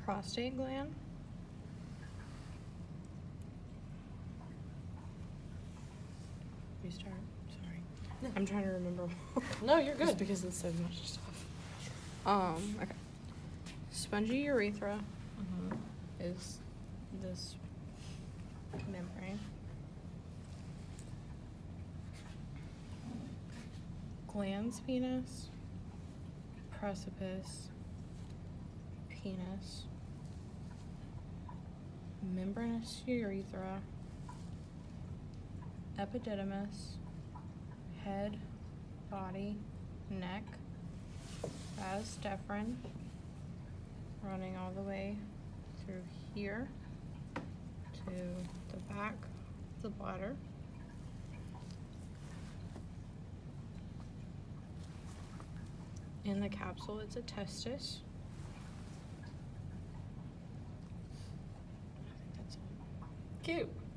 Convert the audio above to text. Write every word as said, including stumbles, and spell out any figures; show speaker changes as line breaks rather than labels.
prostate gland. Restart. Sorry.
Yeah.
I'm trying to remember.
No, you're
Just
good.
because it's so much stuff. Um, okay. Spongy urethra
Mm-hmm.
is this membrane. Glans penis, precipice, penis, membranous urethra, epididymis, head, body, neck, vas deferens, running all the way through here to the back of the bladder. In the capsule, it's a testis. I think that's all.
Cute.